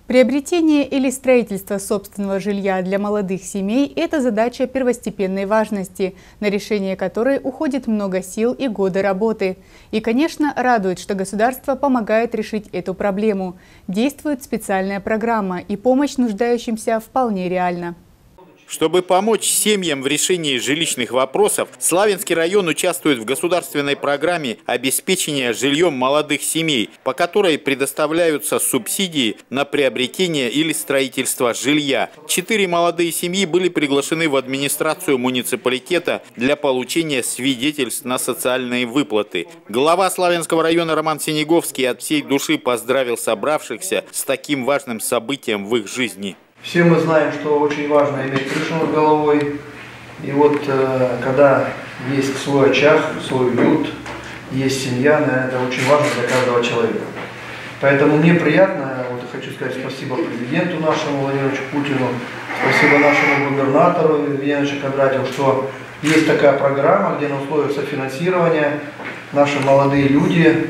Приобретение или строительство собственного жилья для молодых семей – это задача первостепенной важности, на решение которой уходит много сил и годы работы. И, конечно, радует, что государство помогает решить эту проблему. Действует специальная программа, и помощь нуждающимся вполне реальна. Чтобы помочь семьям в решении жилищных вопросов, Славянский район участвует в государственной программе обеспечения жильем молодых семей, по которой предоставляются субсидии на приобретение или строительство жилья. 4 молодые семьи были приглашены в администрацию муниципалитета для получения свидетельств на социальные выплаты. Глава Славянского района Роман Синеговский от всей души поздравил собравшихся с таким важным событием в их жизни. Все мы знаем, что очень важно иметь крышу над головой. И вот когда есть свой очаг, свой уют, есть семья, это очень важно для каждого человека. Поэтому мне приятно, вот хочу сказать спасибо президенту нашему Владимиру Путину, спасибо нашему губернатору Евгению Кондратьеву, что есть такая программа, где на условиях софинансирования наши молодые люди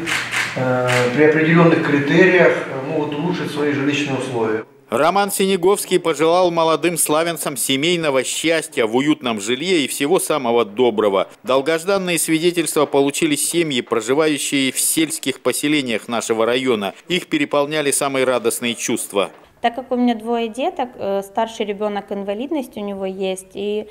при определенных критериях могут улучшить свои жилищные условия. Роман Синеговский пожелал молодым славянцам семейного счастья в уютном жилье и всего самого доброго. Долгожданные свидетельства получили семьи, проживающие в сельских поселениях нашего района. Их переполняли самые радостные чувства. Так как у меня 2 деток, старший ребенок инвалидность у него есть, и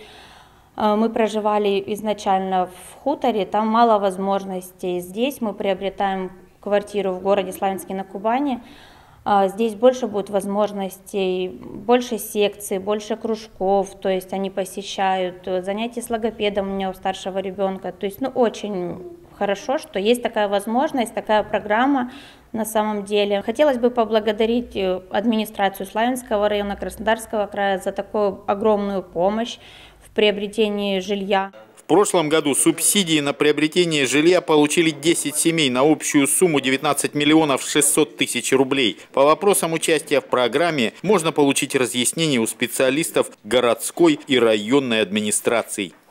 мы проживали изначально в хуторе, там мало возможностей. Здесь мы приобретаем квартиру в городе Славянске на Кубани. Здесь больше будет возможностей, больше секций, больше кружков, то есть они посещают, занятия с логопедом у меня у старшего ребенка. То есть, очень хорошо, что есть такая возможность, такая программа на самом деле. Хотелось бы поблагодарить администрацию Славянского района Краснодарского края за такую огромную помощь в приобретении жилья. В прошлом году субсидии на приобретение жилья получили 10 семей на общую сумму 19 миллионов 600 тысяч рублей. По вопросам участия в программе можно получить разъяснение у специалистов городской и районной администраций.